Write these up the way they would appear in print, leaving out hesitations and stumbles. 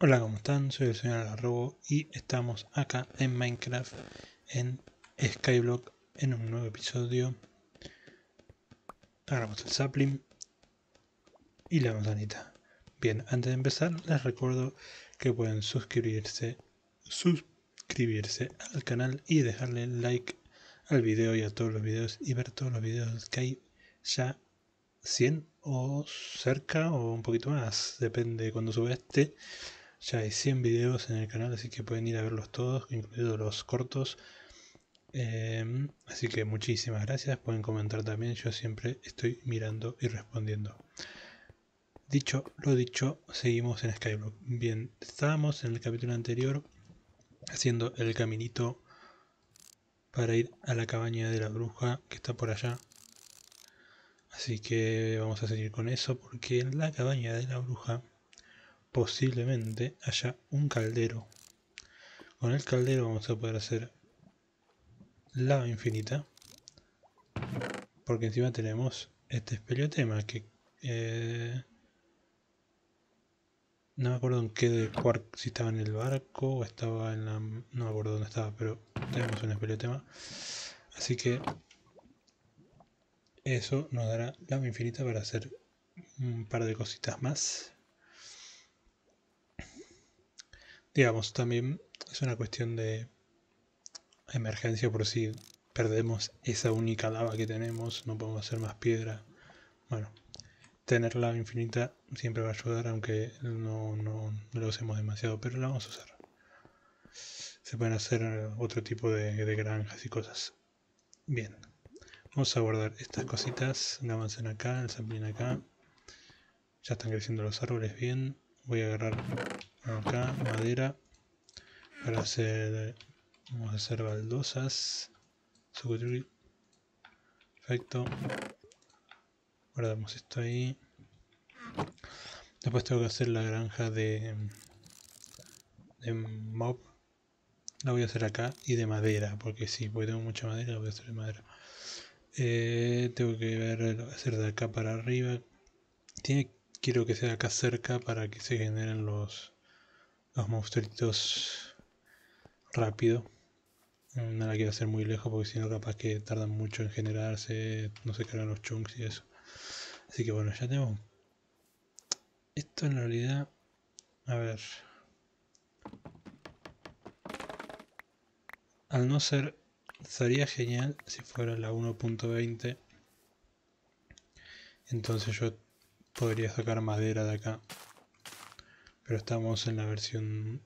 Hola, ¿cómo están? Soy el señor Alarrobo y estamos acá en Minecraft, en Skyblock, en un nuevo episodio. Agarramos el sapling y la manzanita. Bien, antes de empezar les recuerdo que pueden suscribirse al canal y dejarle like al video y a todos los videos y ver todos los videos que hay ya 100 o cerca o un poquito más, depende de cuando suba este. Ya hay 100 videos en el canal, así que pueden ir a verlos todos, incluidos los cortos. Así que muchísimas gracias, pueden comentar también, yo siempre estoy mirando y respondiendo. Dicho lo dicho, seguimos en Skyblock. Bien, estábamos en el capítulo anterior haciendo el caminito para ir a la cabaña de la bruja que está por allá. Así que vamos a seguir con eso porque en la cabaña de la bruja posiblemente haya un caldero. Con el caldero vamos a poder hacer lava infinita, porque encima tenemos este espeleotema que no me acuerdo en qué de jugar, si estaba en el barco o estaba en la... no me acuerdo dónde estaba, pero tenemos un espeleotema, así que eso nos dará lava infinita para hacer un par de cositas más. Digamos, también es una cuestión de emergencia por si perdemos esa única lava que tenemos, no podemos hacer más piedra. Bueno, tener lava infinita siempre va a ayudar, aunque no lo usemos demasiado, pero la vamos a usar. Se pueden hacer otro tipo de granjas y cosas. Bien, vamos a guardar estas cositas, la manzana acá, el sapling acá. Ya están creciendo los árboles bien. Voy a agarrar acá madera para hacer... vamos a hacer baldosas. Perfecto. Guardamos esto ahí. Después tengo que hacer la granja de mob. La voy a hacer acá y de madera, porque sí, porque tengo mucha madera, la voy a hacer de madera. Tengo que ver, hacer de acá para arriba. Quiero que sea acá cerca para que se generen los monstruitos rápido. No la quiero hacer muy lejos porque si no capaz que tardan mucho en generarse, no se cargan los chunks y eso. Así que bueno, ya tengo. Esto en realidad, a ver. Al no ser, sería genial si fuera la 1.20. Entonces yo podría sacar madera de acá. Pero estamos en la versión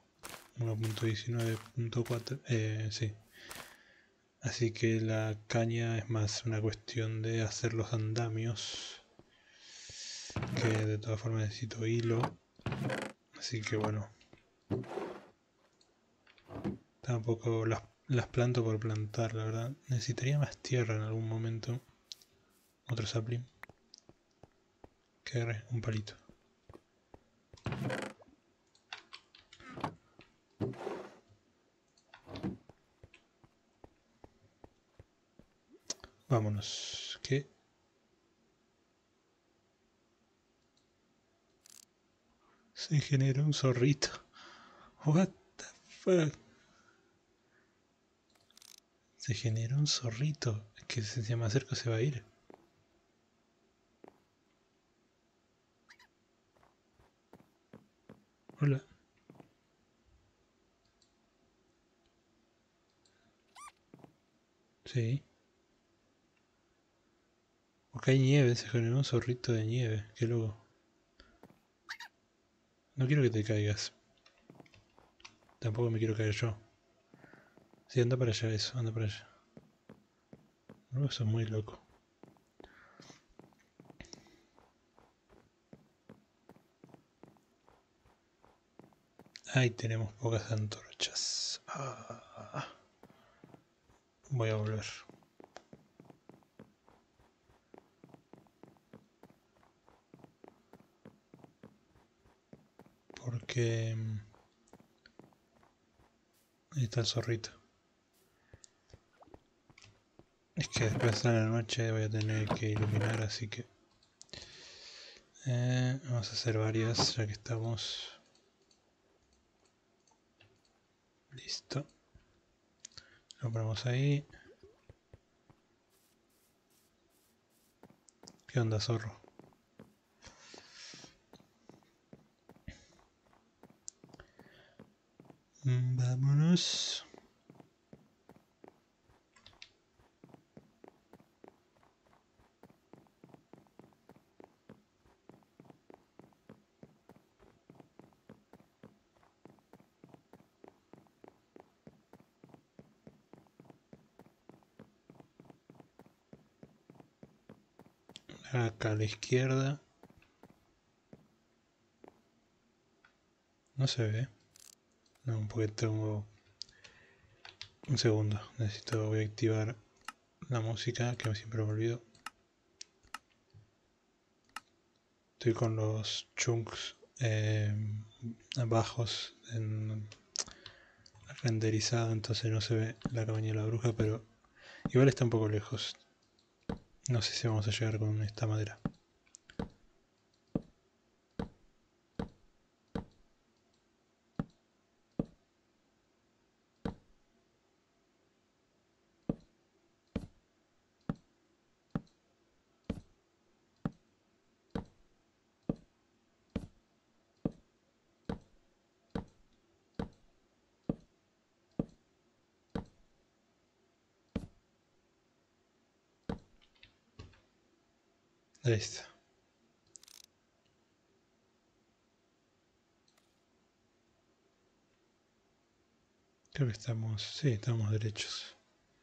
1.19.4. Sí. Así que la caña es más una cuestión de hacer los andamios. Que de todas formas necesito hilo. Así que bueno. Tampoco las planto por plantar, la verdad. Necesitaría más tierra en algún momento. Otro sapling. Que agarre un palito. Vámonos. ¿Qué? Se generó un zorrito. What the fuck? Se generó un zorrito. Es que si se me acerca se va a ir. Hola. Sí. Porque hay nieve, se generó un zorrito de nieve. Qué loco. No quiero que te caigas. Tampoco me quiero caer yo. Sí, anda para allá eso, anda para allá. No, eso es muy loco. Ahí tenemos pocas antorchas. Voy a volver. Porque... ahí está el zorrito. Es que después de la noche voy a tener que iluminar, así que... vamos a hacer varias, ya que estamos... Listo. Lo ponemos ahí. ¿Qué onda, zorro? Vámonos. Acá a la izquierda. No se ve. No, porque tengo... Un segundo. Necesito... Voy a activar la música, que siempre me olvido. Estoy con los chunks bajos en renderizado, entonces no se ve la cabaña de la bruja, pero igual está un poco lejos. No sé si vamos a llegar con esta madera. Ahí está. Creo que estamos... Sí, estamos derechos.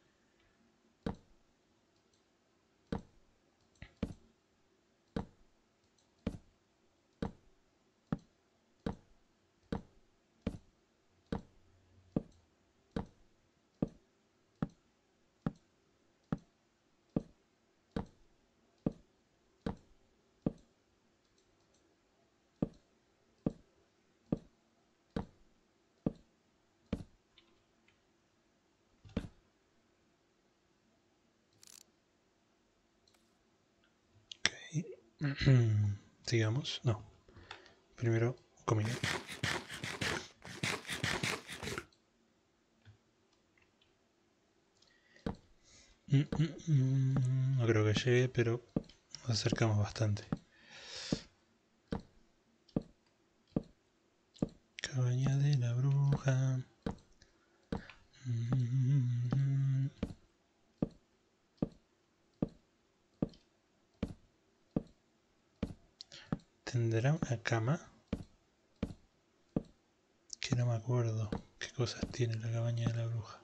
Ok. Sigamos. No. Primero, comida. No creo que llegue, pero nos acercamos bastante. Cabaña de la bruja. ¿Tendrá una cama? Que no me acuerdo qué cosas tiene la cabaña de la bruja.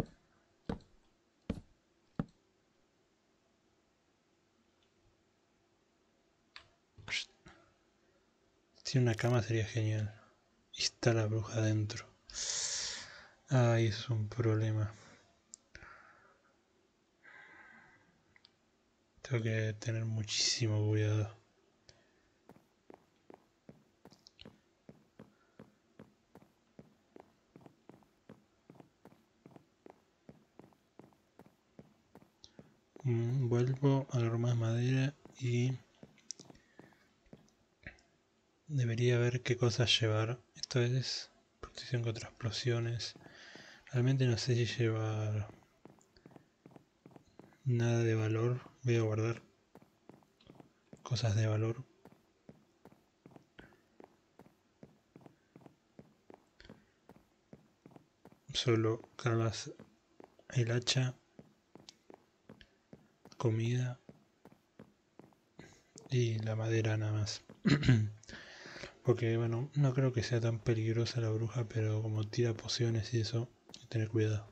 Si tiene una cama sería genial. Y está la bruja adentro. Ay, es un problema. Tengo que tener muchísimo cuidado. Vuelvo, agarro más madera y debería ver qué cosas llevar. Esto es protección contra explosiones. Realmente no sé si llevar nada de valor. Voy a guardar cosas de valor. Solo cargas el hacha, comida y la madera nada más. Porque bueno, no creo que sea tan peligrosa la bruja, pero como tira pociones y eso, hay que tener cuidado.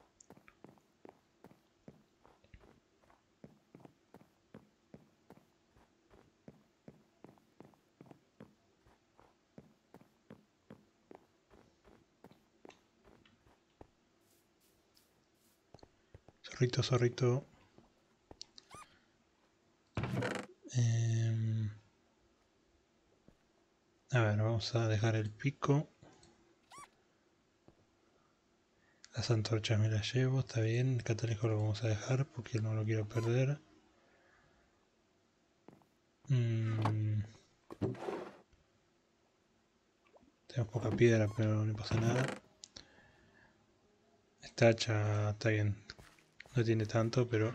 Zorrito, zorrito. A ver, vamos a dejar el pico. Las antorchas me las llevo, está bien. El catalejo lo vamos a dejar porque no lo quiero perder. Tenemos poca piedra, pero no pasa nada. Esta hacha está bien. No tiene tanto, pero...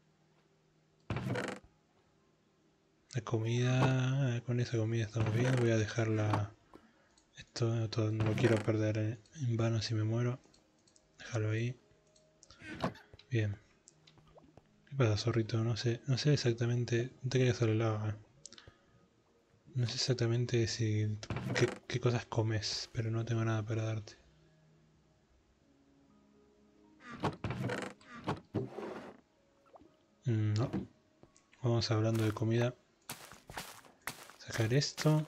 La comida... Con esa comida estamos bien. Voy a dejarla... Esto no lo quiero perder en vano si me muero. Déjalo ahí. Bien. ¿Qué pasa, zorrito? No sé exactamente... No te caigas a la lava. No sé exactamente si... qué cosas comes, pero no tengo nada para darte. No. Vamos hablando de comida. Sacar esto.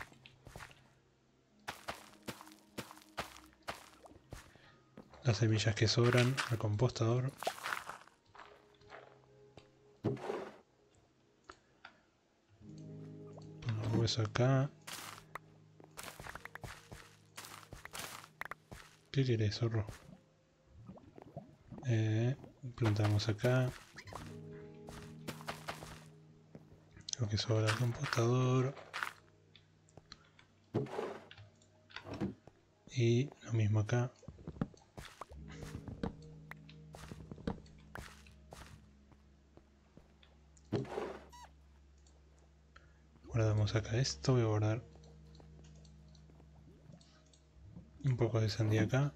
Las semillas que sobran al compostador. Pongo hueso acá. ¿Qué querés, zorro? Plantamos acá. Lo que sobra al compostador. Y lo mismo acá. Guardamos acá esto. Voy a guardar un poco de sandía acá.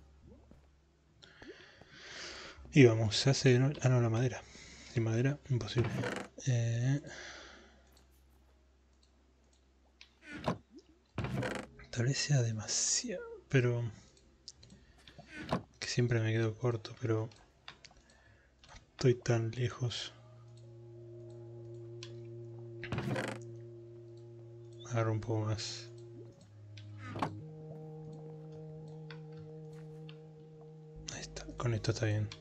Y vamos, se hace... Ah, no, la madera. Sin madera, imposible. Tal vez sea demasiado, pero... Que siempre me quedo corto, pero... No estoy tan lejos. Agarro un poco más. Ahí está, con esto está bien.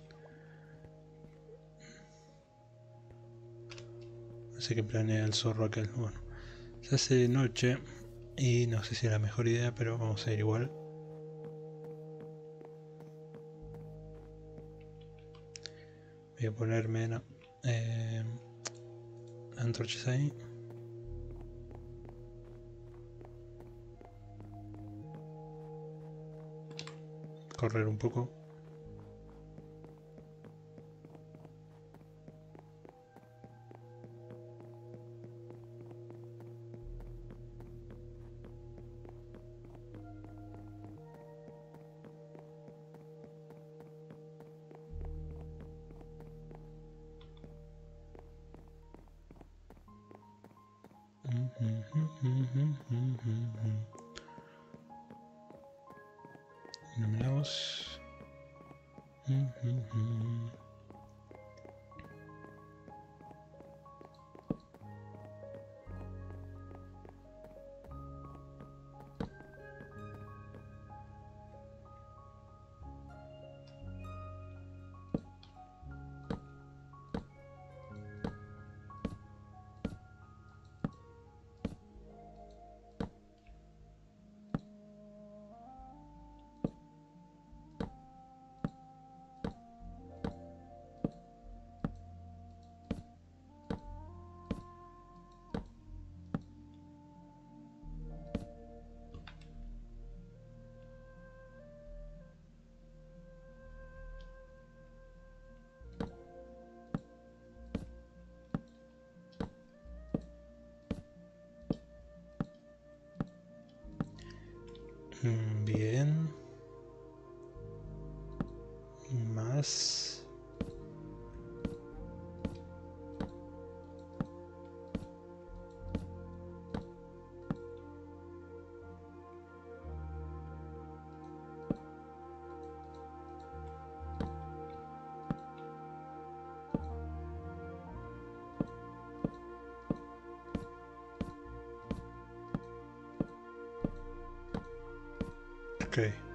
No sé qué planea el zorro aquel. Bueno, se hace de noche y no sé si es la mejor idea, pero vamos a ir igual. Voy a ponerme antorchas ahí. Correr un poco. Iluminamos. Bien. Más. Ok.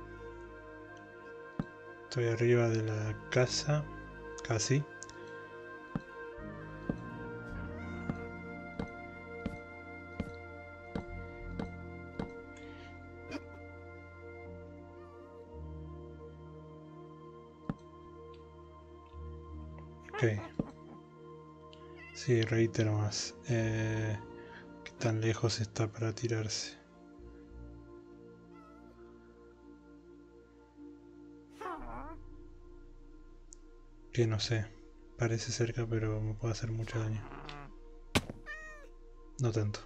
Estoy arriba de la casa. Casi. Ok. Sí, reitero más. ¿Qué tan lejos está para tirarse? Que no sé. Parece cerca, pero me puede hacer mucho daño. No tanto.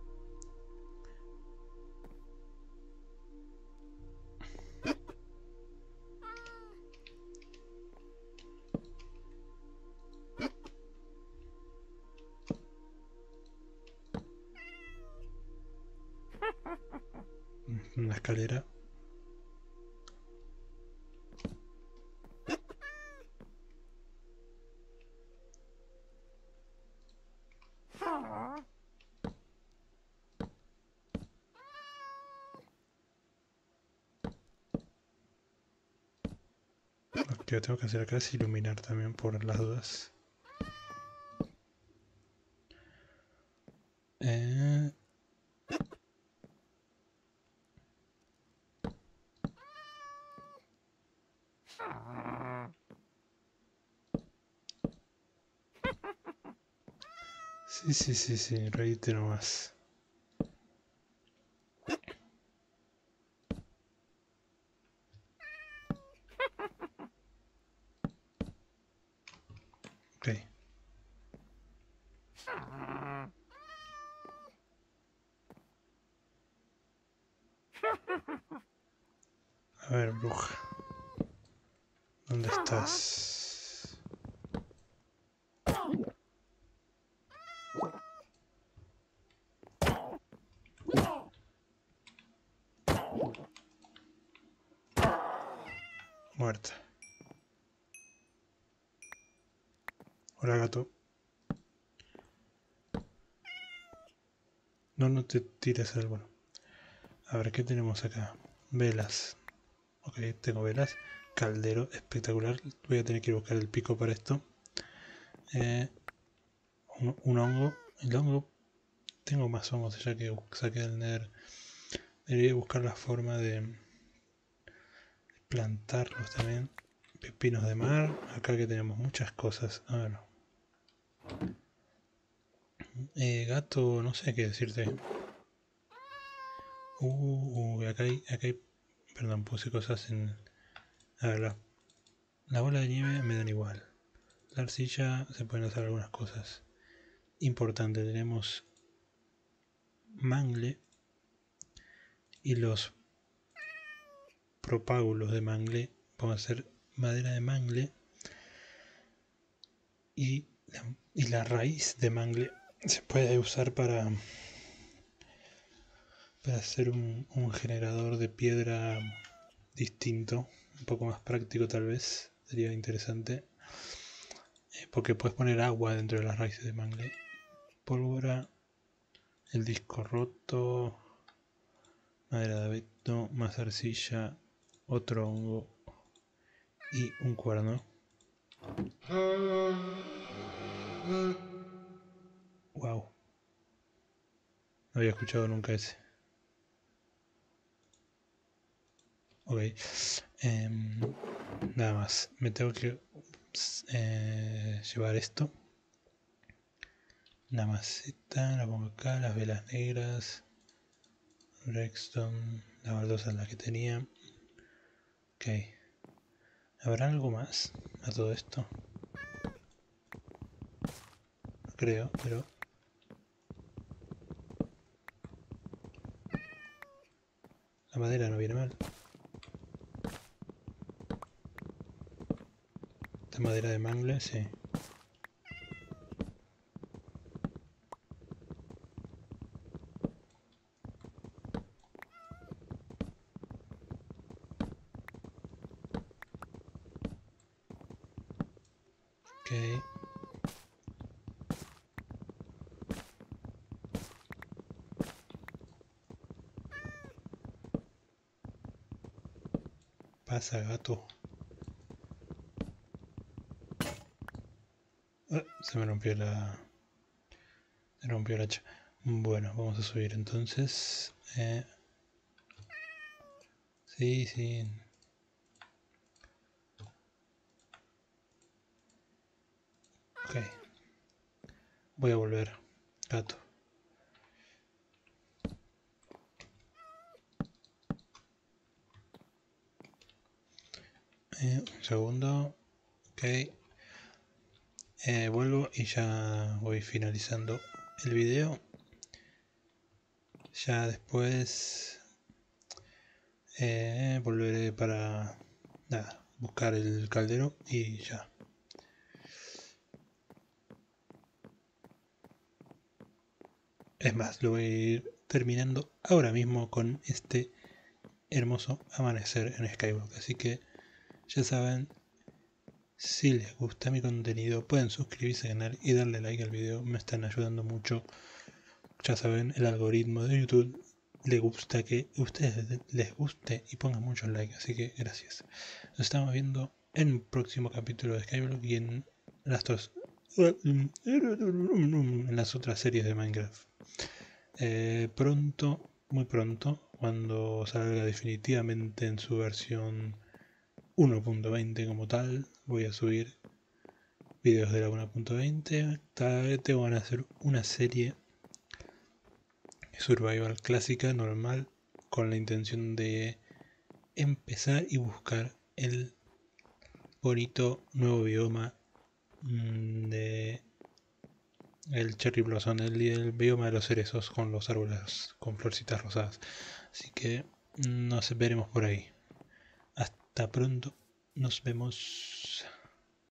Una escalera. Lo que tengo que hacer acá es iluminar también por las dudas. Sí, reíte nomás. Ok. A ver, bruja. ¿Dónde estás? Muerta. Hola, gato. No te tires al bueno. A ver, ¿qué tenemos acá? Velas. Ok, tengo velas. Caldero, espectacular. Voy a tener que ir a buscar el pico para esto. Un hongo. El hongo. Tengo más hongos ya que saqué del Nether. Debería buscar la forma de plantarlos también. Pepinos de mar. Acá que tenemos muchas cosas. A ver. Gato, no sé qué decirte. Acá hay. Perdón, puse cosas en. A ver, la bola de nieve me dan igual. La arcilla se pueden hacer algunas cosas. Importante, tenemos mangle y los propágulos de mangle. Vamos a hacer madera de mangle y la raíz de mangle se puede usar para hacer un generador de piedra distinto, un poco más práctico tal vez, sería interesante, porque puedes poner agua dentro de las raíces de mangle. Pólvora, el disco roto, madera de abeto, más arcilla, otro hongo y un cuerno. Wow, no había escuchado nunca ese. Ok, nada más, me tengo que llevar esto. La maceta, la pongo acá, las velas negras, redstone, la baldosa la que tenía. Ok, ¿habrá algo más a todo esto? No creo, pero... La madera no viene mal. Esta madera de mangle, sí. Ok. Pasa, gato. Se me rompió la... Se rompió el hacha. Bueno, vamos a subir entonces. Sí. Ok. Voy a volver, gato. Un segundo. Ok. Vuelvo y ya voy finalizando el video. Ya después volveré para nada, buscar el caldero y ya. Es más, lo voy a ir terminando ahora mismo con este hermoso amanecer en Skywalker. Así que ya saben, si les gusta mi contenido pueden suscribirse al canal y darle like al video, me están ayudando mucho. Ya saben, el algoritmo de YouTube le gusta que a ustedes les guste y pongan muchos likes, así que gracias. Nos estamos viendo en un próximo capítulo de Skyblock y en las otras series de Minecraft. Pronto, muy pronto, cuando salga definitivamente en su versión 1.20 como tal, voy a subir videos de la 1.20. Tengo van a hacer una serie survival clásica, normal, con la intención de empezar y buscar el bonito nuevo bioma de el Cherry Blossom, el bioma de los cerezos con los árboles con florcitas rosadas. Así que nos veremos por ahí. Hasta pronto, nos vemos.